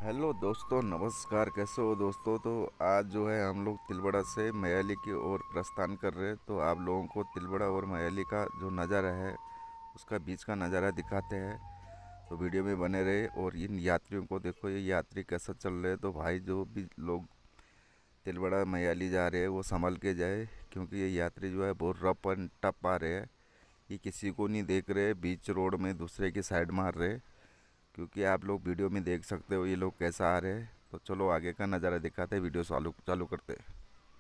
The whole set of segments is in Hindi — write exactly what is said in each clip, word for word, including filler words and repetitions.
हेलो दोस्तों, नमस्कार। कैसे हो दोस्तों। तो आज जो है हम लोग तिलबड़ा से मयाली की ओर प्रस्थान कर रहे हैं। तो आप लोगों को तिलबड़ा और मयाली का जो नज़ारा है उसका बीच का नज़ारा दिखाते हैं। तो वीडियो में बने रहे। और इन यात्रियों को देखो, ये यात्री कैसा चल रहे हैं। तो भाई जो भी लोग तिलबड़ा मयाली जा रहे हैं वो संभल के जाए, क्योंकि ये यात्री जो है बहुत रफ एंड टप आ रहे हैं। ये किसी को नहीं देख रहे, बीच रोड में दूसरे की साइड मार रहे। क्योंकि आप लोग वीडियो में देख सकते हो ये लोग कैसा आ रहे हैं। तो चलो आगे का नज़ारा दिखाते हैं, वीडियो चालू चालू करते हैं।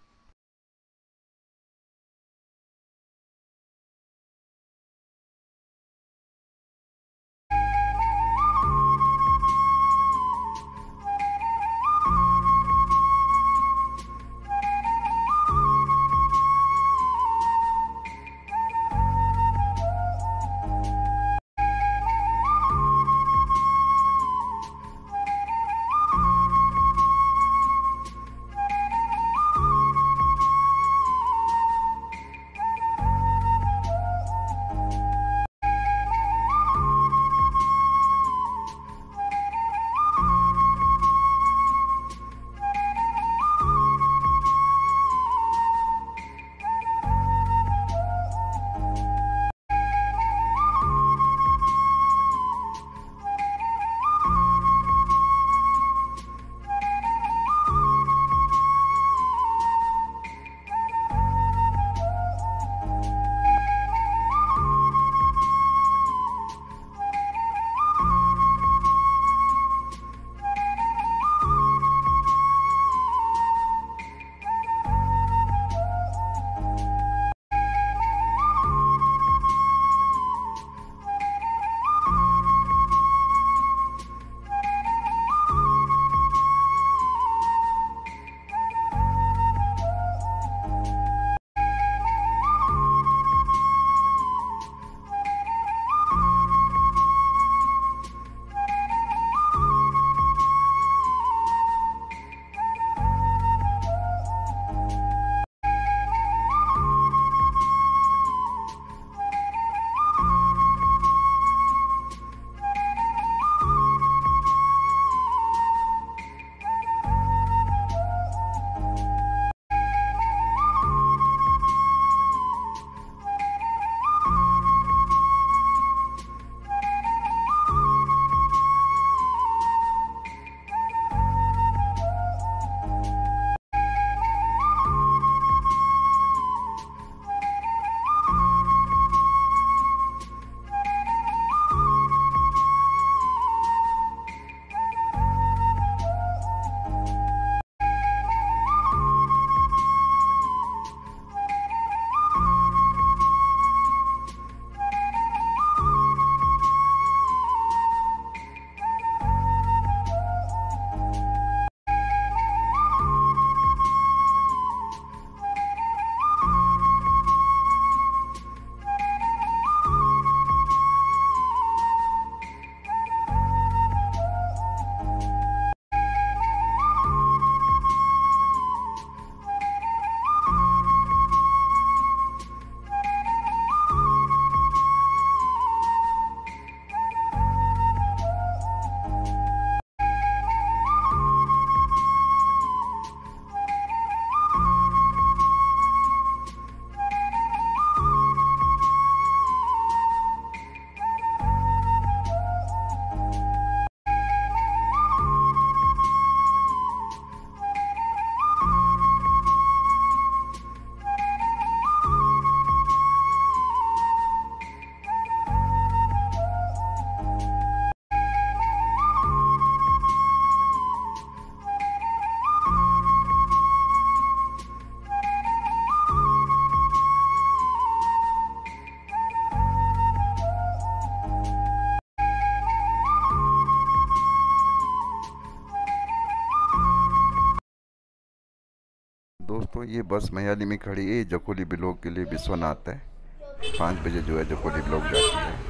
दोस्तों ये बस मयाली में खड़ी है, जकोली ब्लॉक के लिए विश्वनाथ है। पाँच बजे जो है जकोली ब्लॉक जाती है।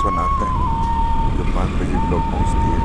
बनाते हैं जो पाँच बजे ब्लॉग पहुँचती है।